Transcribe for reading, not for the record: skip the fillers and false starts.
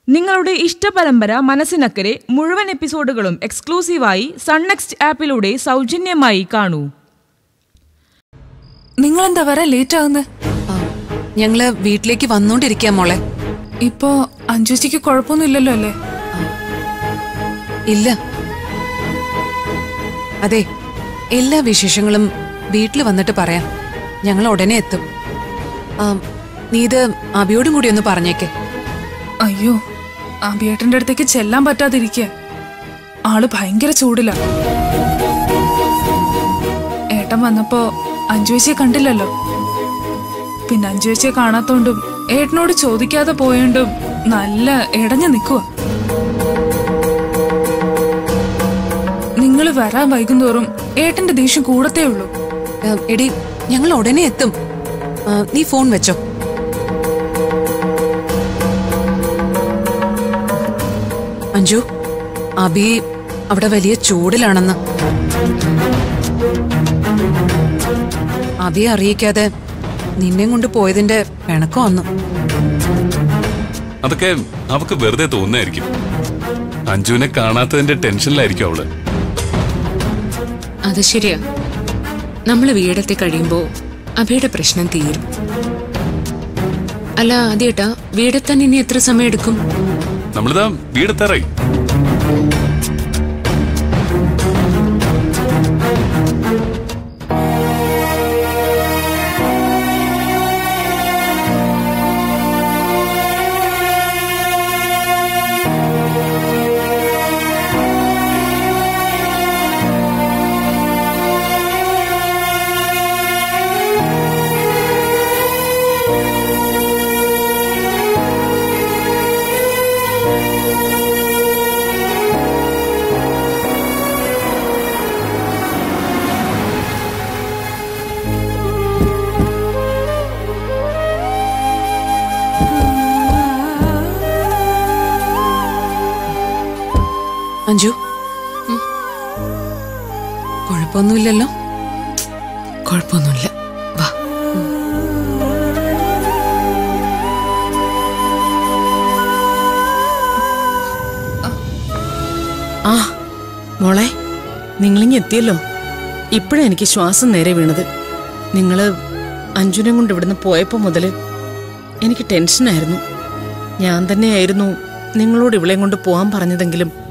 നിങ്ങളുടെ ഇഷ്ടപരമ്പര മനസ്സിനക്കരെ മുഴുവൻ എപ്പിസോഡുകളും എക്സ്ക്ലൂസീവായി sun next ആപ്പിലൂടെ സൗജന്യമായി കാണൂ. നിങ്ങളെന്താ വരാൻ ലേറ്റ് ആവുന്നത്? ഞങ്ങള് വീട്ടിലേക്ക് വന്നോണ്ടിരിക്കാം മോളെ. ഇപ്പോ അഞ്ജുച്ചിക്ക് കുഴപ്പമൊന്നുമില്ലല്ലോ അല്ലേ? ഇല്ല. അതെ, എല്ലാ വിശേഷങ്ങളും വീട്ടിൽ വന്നിട്ട് പറയാം. ഞങ്ങൾ ഉടനെ എത്തും. നീ ഇത് അബിയോടും കൂടി ഒന്ന് പറഞ്ഞേക്കെ. അയ്യോ, അബിയേട്ടന്റെ അടുത്തേക്ക് ചെല്ലാൻ പറ്റാതിരിക്കുക. ആള് ഭയങ്കര ചൂടില്ല. ഏട്ടൻ വന്നപ്പോ അഞ്ജുവച്ചിയെ കണ്ടില്ലല്ലോ. പിന്നെ അഞ്ജുവച്ചിയെ കാണാത്തോണ്ടും ഏട്ടനോട് ചോദിക്കാതെ പോയോണ്ടും നല്ല ഇടഞ്ഞു നിൽക്കുക. നിങ്ങൾ വരാൻ വൈകുന്തോറും ഏട്ടന്റെ ദേഷ്യം കൂടത്തേ ഉള്ളൂ. എടി, ഞങ്ങൾ ഉടനെ എത്തും. നീ ഫോൺ വെച്ചോ. അഞ്ജു, അബി അവിടെ വലിയ ചൂടിലാണെന്ന്. അബിയെ അറിയിക്കാതെ നിന്നെ കൊണ്ട് പോയതിന്റെ പിണക്കം വന്നു. അതൊക്കെ അവക്ക് വെറുതെ തോന്നായിരിക്കും. അഞ്ജുവിനെ കാണാത്തതിന്റെ ടെൻഷനിലായിരിക്കും അവള്. അത് ശരിയാ. നമ്മള് വീടെത്തി കഴിയുമ്പോ അബിയുടെ പ്രശ്നം തീരും. അല്ല ആദ്യേട്ടാ, വീടെത്താൻ ഇനി എത്ര സമയം എടുക്കും? നമ്മളിതാ വീടെത്താറായി. അഞ്ജു, കുഴപ്പമൊന്നുമില്ലല്ലോ? കുഴപ്പമൊന്നുമില്ല, വാ. ആ മോളെ, നിങ്ങളിങ്ങി എത്തിയല്ലോ. ഇപ്പോഴാണ് എനിക്ക് ശ്വാസം നേരെ വീണത്. നിങ്ങള് അഞ്ജുനെ കൊണ്ട് ഇവിടുന്ന് പോയപ്പോ മുതല് എനിക്ക് ടെൻഷനായിരുന്നു. ഞാൻ തന്നെയായിരുന്നു നിങ്ങളോട് ഇവളെയും കൊണ്ട് പോകാൻ പറഞ്ഞതെങ്കിലും